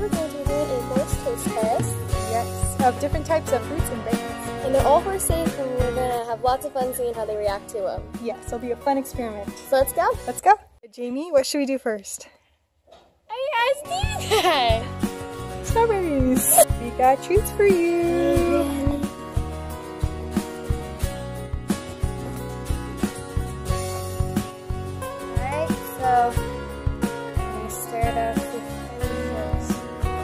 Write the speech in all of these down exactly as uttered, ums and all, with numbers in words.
we're going to be doing a horse taste test. Yes, of different types of fruits and veggies. And they're all horse safe, and we're going to have lots of fun seeing how they react to them. Yes, it'll be a fun experiment. So let's go. Let's go. Jamie, what should we do first? I asked you that. Strawberries. We got treats for you. Alright, so I'm going to stir it up with first.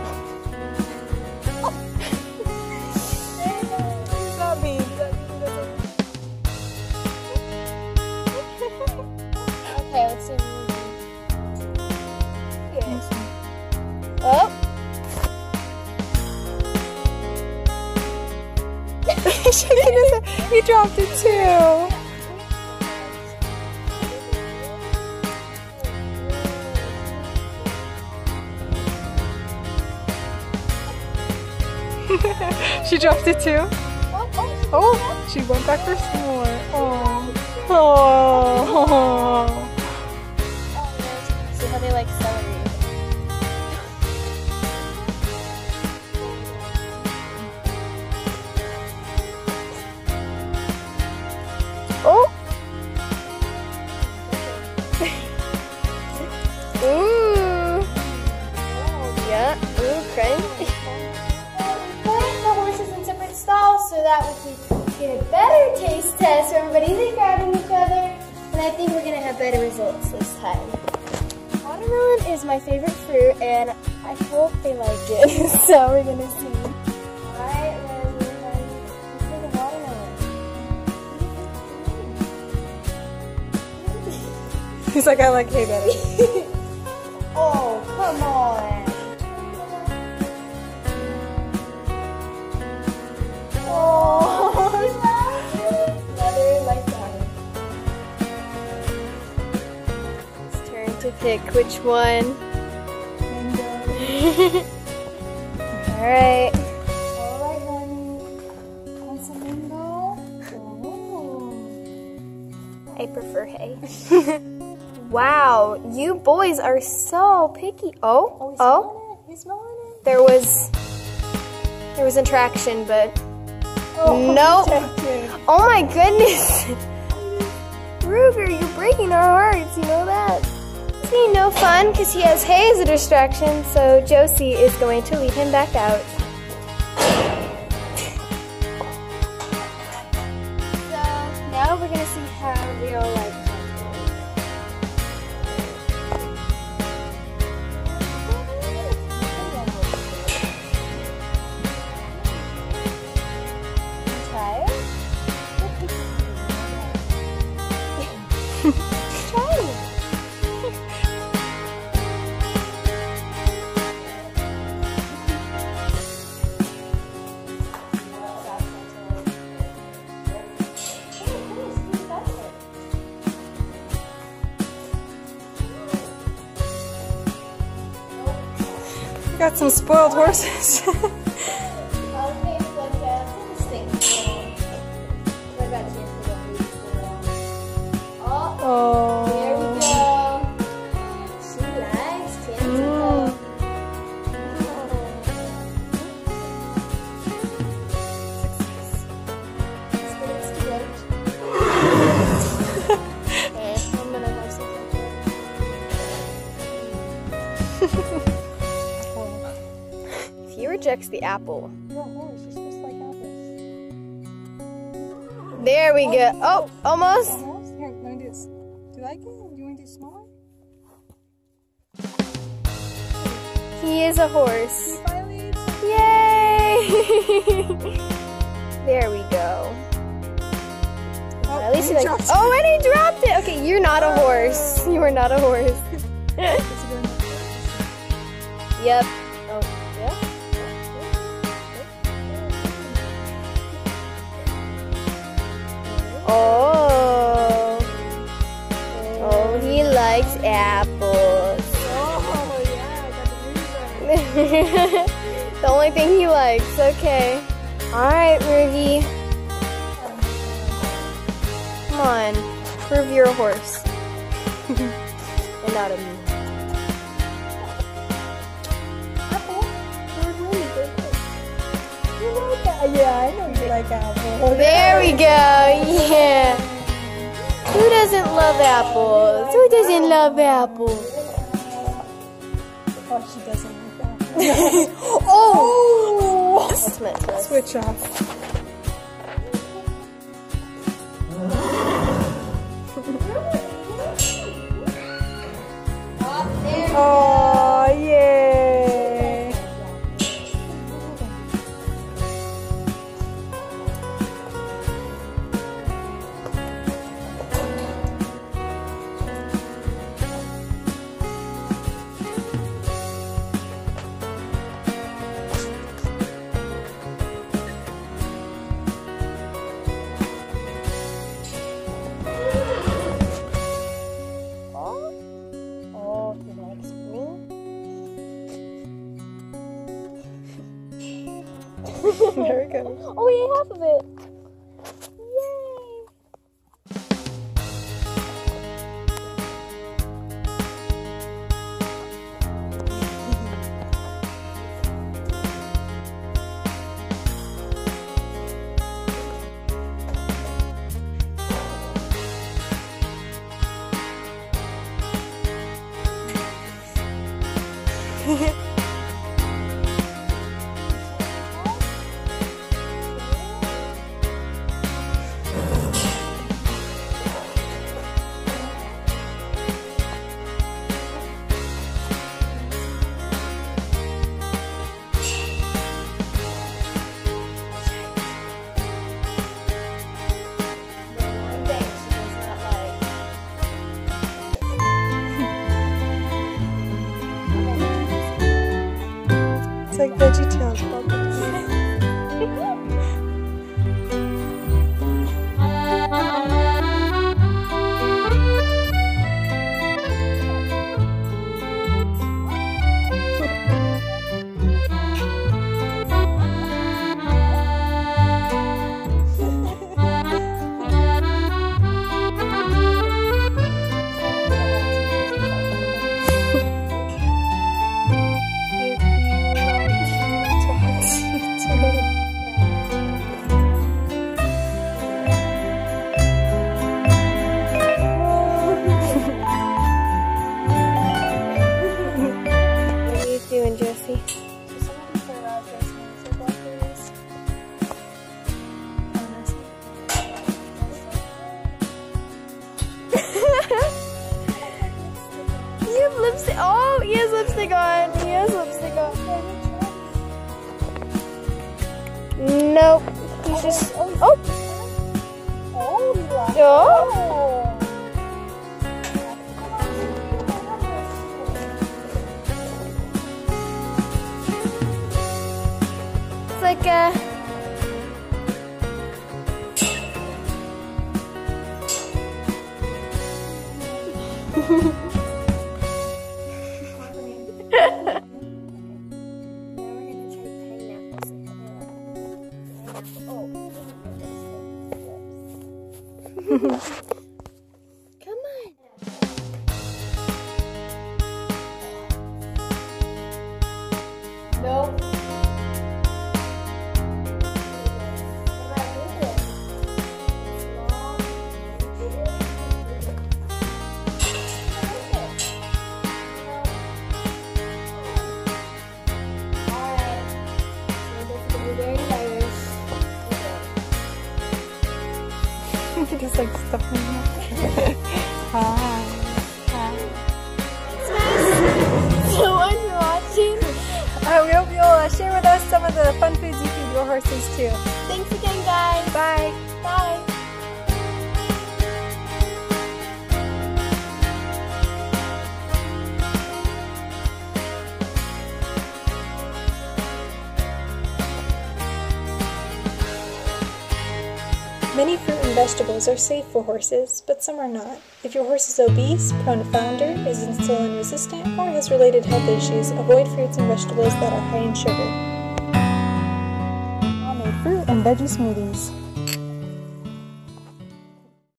Oh. What does that mean? Does that mean that's Okay, let's see. Oh! He dropped it too. She dropped it too. Oh, oh, Oh, she went back for some more. Oh. Oh. See how they like celery. Oh. Ooh. Yeah. Ooh, crunch. Put the horses in separate stalls so that we can get a better taste test. So everybody's like grabbing each other, and I think we're gonna have better results this time. Watermelon is my favorite fruit, and I hope they like it. So we're gonna see. Alright, then we're gonna see the watermelon. He's like, I like hay better. Oh, come on. Oh, another like that. It's turn to pick which one. Alright. Alright, honey. Want some mango? Oh. I prefer hay. Wow, you boys are so picky. Oh, oh, You smelling it? there was, there was interaction, but Oh, nope. rejected. Oh my goodness. Ruger, you're breaking our hearts, you know that? It's being no fun because he has hay as a distraction, so Josie is going to lead him back out. So now we're going to see how we all like it. Got some spoiled horses. Oh, there we go. She likes cantaloupe. I'm gonna have some. He rejects the apple. You're a horse. You're supposed to like apples. There we go. Oh, almost. Almost? Here, let me do this. Do you like it? Do you want to do smaller? He is a horse. He finally eats it. Yay! There we go. Oh, At least he he like. dropped it. Oh, and he dropped it. Okay, you're not a horse. You are not a horse. Yep. Oh, yeah. Oh. Oh, he likes apples. Oh, yeah, I got the loser. The only thing he likes. Okay. Alright, Ruby. Come on. Prove you're a horse. And not a me. Apple. Yeah, I know you like apples. There we go. Yeah. Who doesn't love apples? Who doesn't love apples? Oh, she doesn't like apples. Oh! That's meant to Switch off. Oh, yay! Oh, he likes green. There it goes. Oh, we ate half of it. Yay! It's like veggie tails bubbles. Lipstick. Oh, he has lipstick on. He has lipstick on. Nope. He's just. Oh. Oh, you like Oh. It's like a. Come on. Nope. Just like stuff in my mouth. Hi. Hi. So much for watching. Uh, we hope you'll uh, share with us some of the fun foods you feed your horses too. Thanks again, guys. Bye. Bye. Many fruit and vegetables are safe for horses, but some are not. If your horse is obese, prone to flounder, is insulin resistant, or has related health issues, avoid fruits and vegetables that are high in sugar. Homemade fruit and veggie smoothies.